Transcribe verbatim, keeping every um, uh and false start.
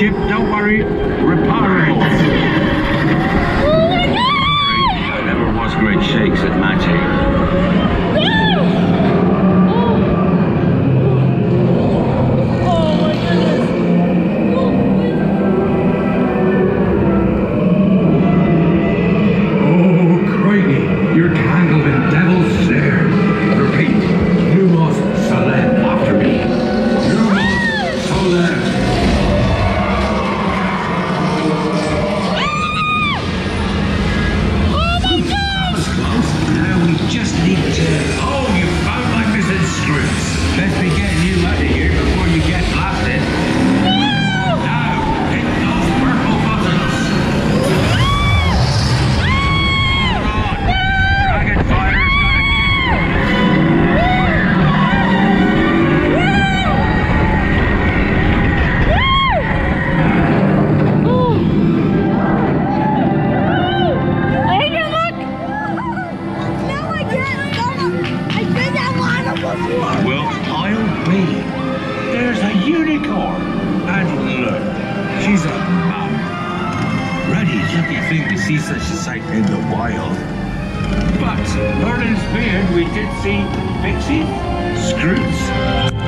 Chip, don't worry. Repairable. Sorry, I never was great shakes at magic. Well, I'll be. There's a unicorn. And look, she's a mum. Really lucky thing to see such a sight in the wild. But, Merlin's beard, we did see Pixie, Scroots,